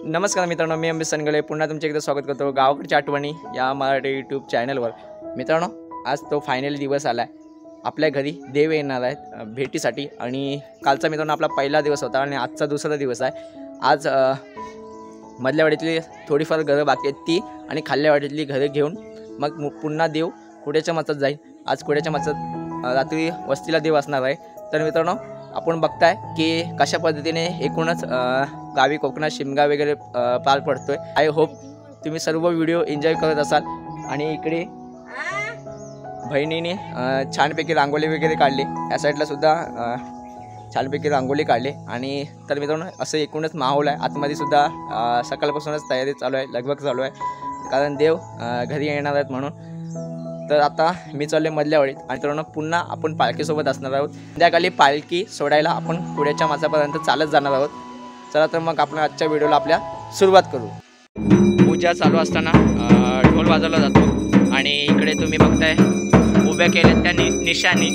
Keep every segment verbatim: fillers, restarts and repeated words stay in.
नमस्कार मित्रांनो, मी अमित सनगळे पुन्हा तुमचे एकदा स्वागत करतो गावाकडच्या आठवणी या मराठी यूट्यूब चॅनलवर। मित्रांनो, आज तो फायनल दिवस आला आहे। आपल्या घरी देव येणार आहेत भेटीसाठी आणि कालचा मित्रांनो आपला पहिला दिवस होता आणि आजचा दुसरा दिवस आहे। आज मधल्या वाडीतली थोडीफार घरं बाकी आहेत ती आणि खाल्ल्या वाडीतली घरं घेऊन मग पुन्हा देव कुड्याच्या माचात जाईल। आज कुड्याच्या माचात रात्री वस्तीला देव असणार आहे। तर मित्रांनो, आपण बघताय की कशा पद्धतीने एकूणच गावी कोकणात शिमगा वगैरे पार पडतोय। आय होप तुम्ही सर्व व्हिडिओ एन्जॉय करत असाल। आणि इकडे बहिणीने छानपैकी रांगोळी वगैरे काढली, या साईडला सुद्धा छानपैकी रांगोळी काढली। आणि तर मित्रांनो, असं एकूणच माहोल आहे। आतमध्ये सुद्धा सकाळपासूनच तयारी चालू आहे, लगबग चालू आहे, कारण देव घरी येणार आहेत म्हणून। तर आता मी चालले मधल्या वाडीत आणि मित्रांनो पुन्हा आपण पालखीसोबत असणार आहोत। संध्याकाळी पालखी सोडायला आपण कुड्याच्या माचापर्यंत चालत जाणार आहोत। चला तर मग आपण आजच्या व्हिडिओला आपल्या सुरुवात करू। पूजा चालू असताना ढोल वाजवला जातो आणि इकडे तुम्ही बघताय उभ्या केल्यात त्या नि निशाणी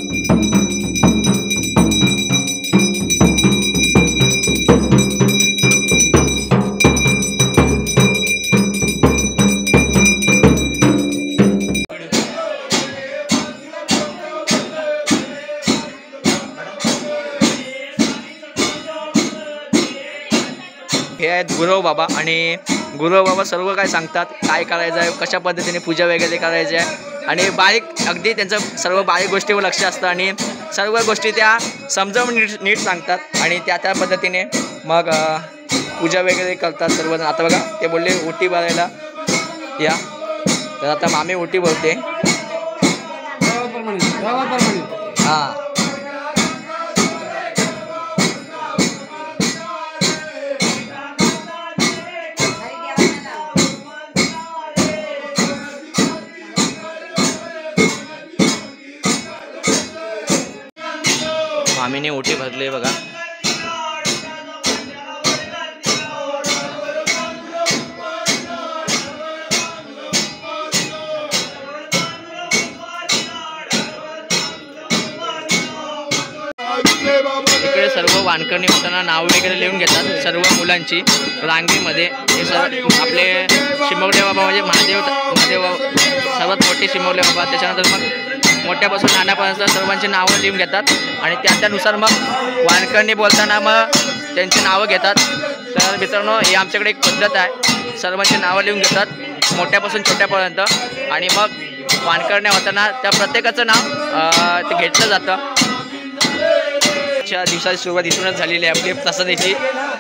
हे आहेत गुरव बाबा। आणि गुरव बाबा सर्व काय सांगतात, काय करायचं आहे, कशा पद्धतीने पूजा वगैरे करायची आहे आणि बारीक अगदी त्यांचं सर्व बारीक गोष्टीवर लक्ष असतं आणि सर्व गोष्टी त्या समजावून नीट नीट सांगतात आणि त्या त्या पद्धतीने मग पूजा वगैरे करतात सर्वजण। आता बघा ते बोलले ओटी भरायला या, तर आता मामी ओटी भरते। हां, मामीने ओटी भरली बघा। इकडे सर्व वानकरणी होताना नाव वगैरे लिहून घेतात सर्व मुलांची रांगेमध्ये। हे सर्व आपले शिमगडे बाबा म्हणजे महादेव महादेव सर्वात मोठे शिमगडे बाबा, त्याच्यानंतर मग मोठ्यापासून लहानापर्यंत सर्वांची नावं लिहून घेतात आणि त्या त्यानुसार मग वानकरणी बोलताना मग त्यांची नावं घेतात। तर मित्रांनो, ही आमच्याकडे एक पद्धत आहे, सर्वांची नावं लिहून घेतात मोठ्यापासून छोट्यापर्यंत आणि मग वानकरण्या होताना त्या प्रत्येकाचं नाव ते घेतलं जातं। दिवसाची सुरुवात इथूनच झालेली आहे आपली प्रसादाची।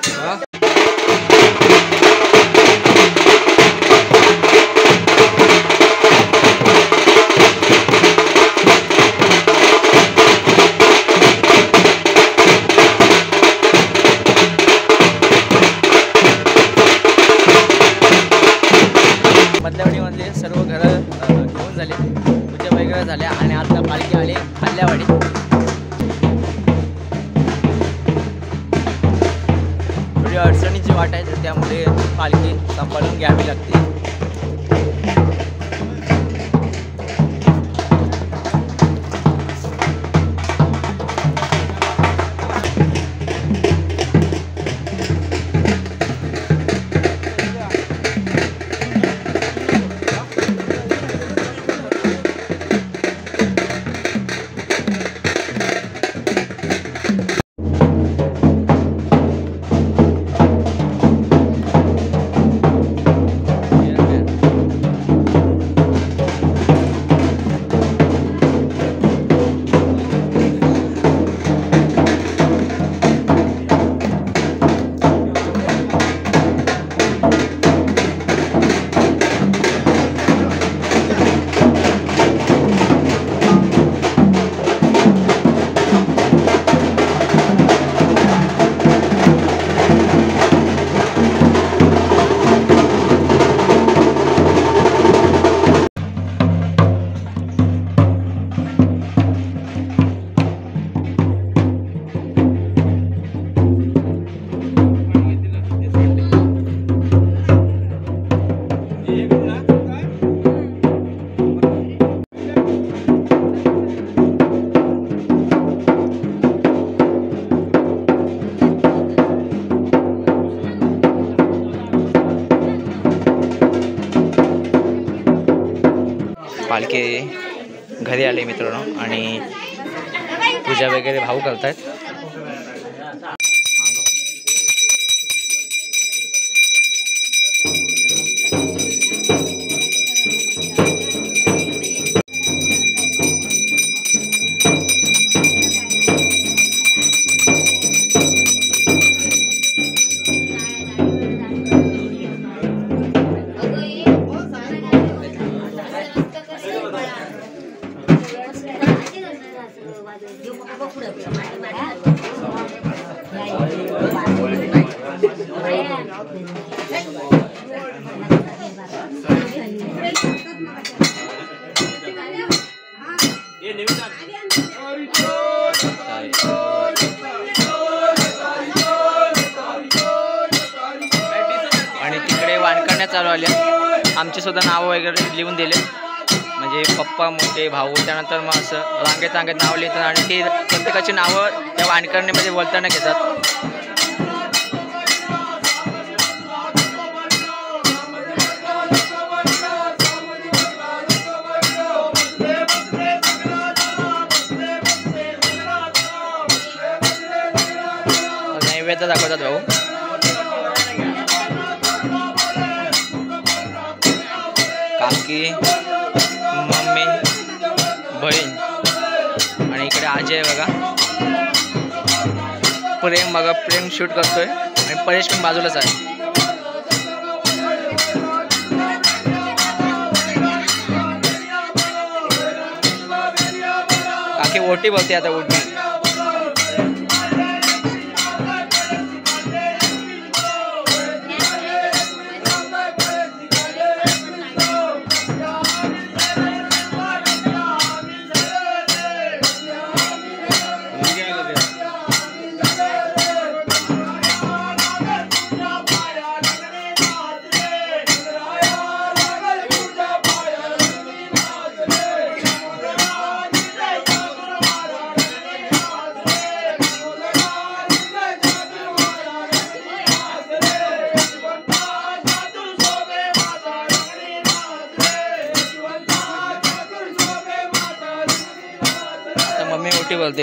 मधल्यावाडीमध्ये सर्व घरं घेऊन झाले, पूजा वगैरे झाल्या आणि आता पालखी आली खाल्ल्यावाडी। थोडी अडचणीची वाट आहे, तर त्यामुळे पालखी सांभाळून घ्यावी लागते। पालखी घरी आले मित्रांनो आणि पूजा वगैरे भाऊ करतायत. आणि तिकडे वानकरण्या चालू आल्या. आमचे सुद्धा नाव वगैरे लिहून दिले, म्हणजे पप्पा मोठे भाऊ. त्यानंतर मग असं रांगेत रांगेत नाव लिहितात आणि ते प्रत्येकाची नावं त्या वानकरण्यामध्ये बोलताना घेतात. नैवेद्य दाखवतात भाऊ. काकी, मम्मी, बहीण आणि इकडे आजी आहे बघा. प्रेम बघा, प्रेम शूट करतोय आणि परेश पण बाजूलाच आहे. काकी ओटी बोलते आता, ओटी. मम्मी मोठी बोलते.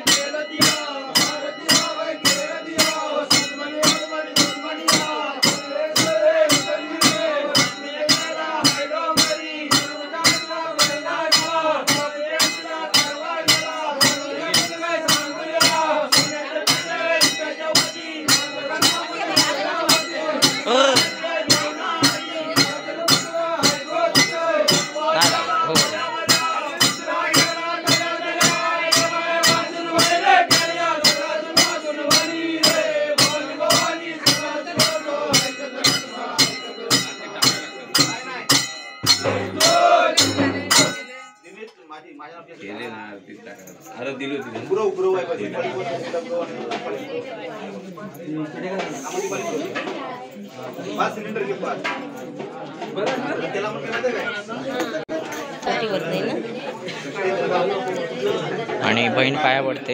आणि बहीण पाया पडते.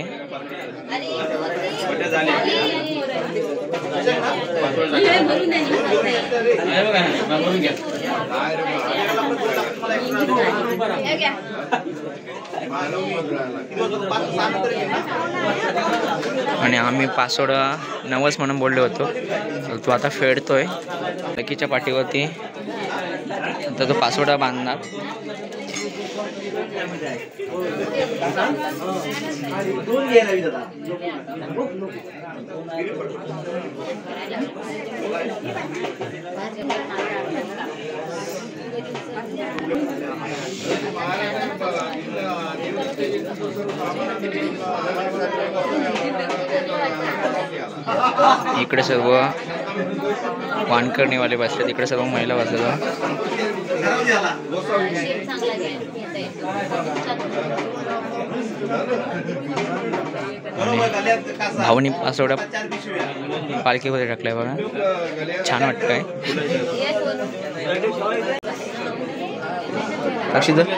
आणि आम्ही पासोडा नवस म्हणून बोललो होतो, तर तो आता फेडतोय लकीच्या पाठीवरती. तर तो पासोडा बांधणार. इकडे सर्व वानकर्णीवाले बसले, इकडे सर्व महिला बसल्या. भाऊनी पासोडा पालखीमध्ये टाकलाय बघा, छान वाटतंय. अक्षी दर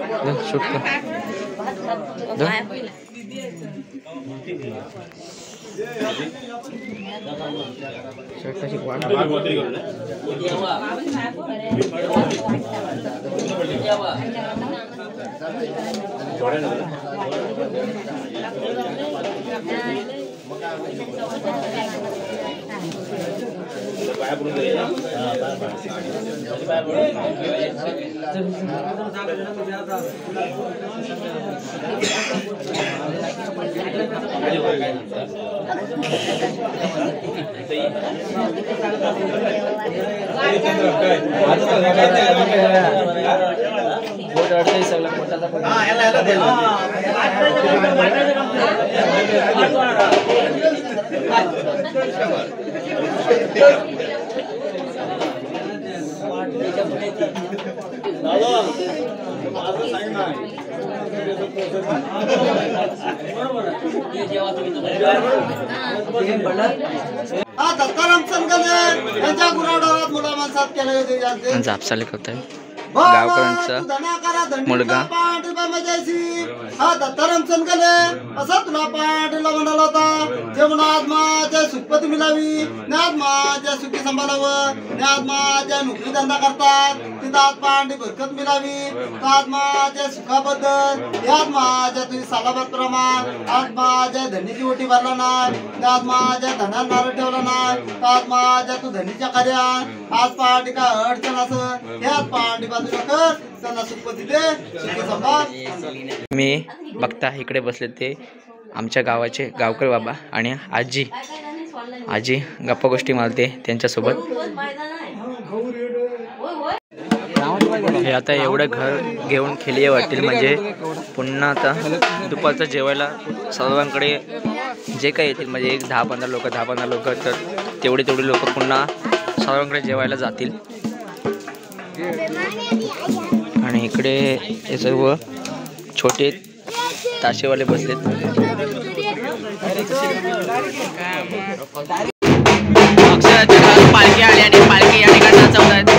शूट कर. जापसाले करताय गावकरांचा मुलगा हा दत्ताराम चंदगले असा तुला पाटीला म्हणाला होता जेवणात माझ्या सुखपती मिळावी ज्ञात माझ्या सुखी सांभाळावं ज्ञात माझ्या नोकरी धंदा करतात तिथं पांडी बरकत मिळावी त्यात माझ्या सुखाबद्दल यात माझ्या तुझी सालाबाद प्रमाण आज माझ्या धनीची ओटी भरला नाही त्यात माझ्या धनात नारळ ठेवला नाही त्यात माझ्या तू धनीच्या कार्यात आज पार्टी का अडचण असं यात पांडी बाजूला कर त्यांना सुखपती दे सुखी सांभाळ. मी बघता इकडे बसले ते आमच्या गावाचे गावकर बाबा आणि आजी आजी गप्पा गोष्टी मारते त्यांच्यासोबत. हे आता एवढं घर घेऊन खेळले वाटतील म्हणजे पुन्हा आता दुपारचं जेवायला सर्वांकडे जे काही येतील म्हणजे एक दहा पंधरा लोक दहा पंधरा लोक तर तेवढे तेवढे लोक पुन्हा सर्वांकडे जेवायला जातील. आणि इकडे हे सर्व छोटे ताशेवाले बसलेत. पालखी आली आणि पालखी या ठिकाणी नाचवत आहेत.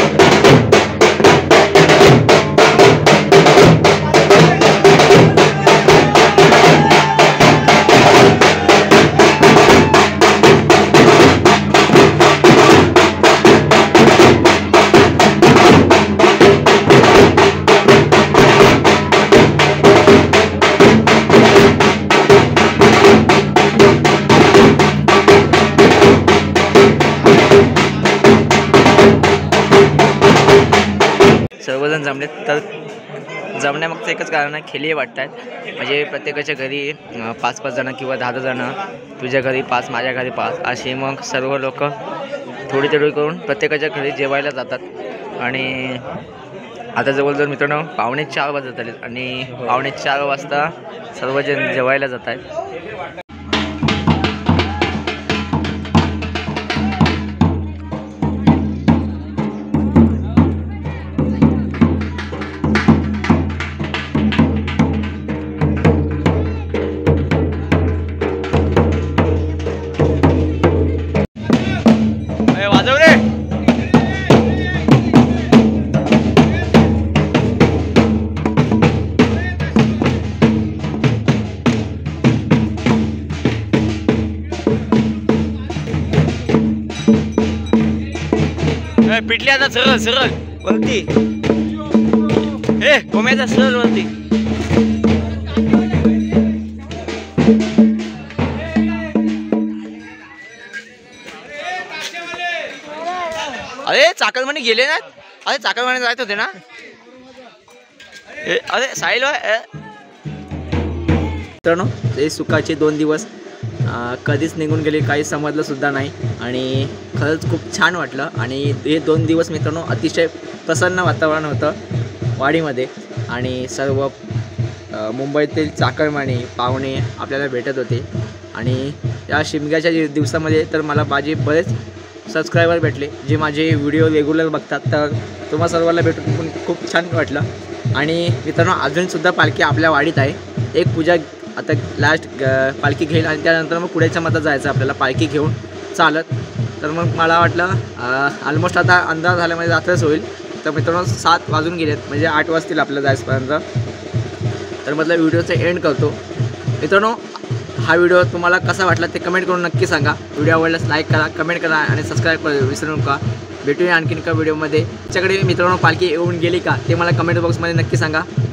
सर्वजण जमलेत तर जमण्यामागचं एकच कारण आहे खेळी वाटतात म्हणजे प्रत्येकाच्या घरी पाच पाच जणं किंवा दहा दहा जणं तुझ्या घरी पाच माझ्या घरी पाच असे मग सर्व लोक थोडी थोडी करून प्रत्येकाच्या घरी जेवायला जातात. आणि आता जवळजवळ मित्रांनो पावणे चार वाजत आले आणि पावणे चार वाजता सर्वजण जेवायला जात आहेत. पिटली आता सरळ सरळ वरती हे कोम्याचा सरळ वरती. अरे चाकरमानी गेले ना. अरे चाकरमानी जायचं होते ना. अरे साहिल मित्रांनो ते सुखाचे दोन दिवस कधीच निघून गेले काही समजलं सुद्धा नाही आणि खरंच खूप छान वाटलं. आणि हे दोन दिवस मित्रांनो अतिशय प्रसन्न वातावरण होतं वाडीमध्ये आणि सर्व मुंबईतील चाकरमानी पाहुणे आपल्याला भेटत होते. आणि या शिमग्याच्या दिवसामध्ये तर मला माझे बरेच सबस्क्रायबर भेटले जे माझे व्हिडिओ रेग्युलर बघतात तर तुम्हा सर्वांना भेटून पण खूप छान वाटलं. आणि मित्रांनो अजूनसुद्धा पालखी आपल्या वाडीत आहे. एक पूजा आता लास्ट पालखी घेईल आणि त्यानंतर मग पुढेच्या मतात जायचं आपल्याला पालखी घेऊन चालत. तर मग मला वाटलं ऑलमोस्ट आता अंदाज झाल्यामध्ये रात्रच होईल. तर मित्रांनो सात वाजून गेलेत म्हणजे आठ वाजतील आपल्याला जायचपर्यंत. तर म्हटलं व्हिडिओचं एंड करतो. मित्रांनो हा व्हिडिओ तुम्हाला कसा वाटला ते कमेंट करून नक्की सांगा. व्हिडिओ आवडल्यास लाईक करा, कमेंट करा आणि सबस्क्राईब करा विसरू नका. भेटूया आणखीन एका व्हिडिओमध्ये. तुमच्याकडे मित्रांनो पालखी येऊन गेली का ते मला कमेंट बॉक्समध्ये नक्की सांगा.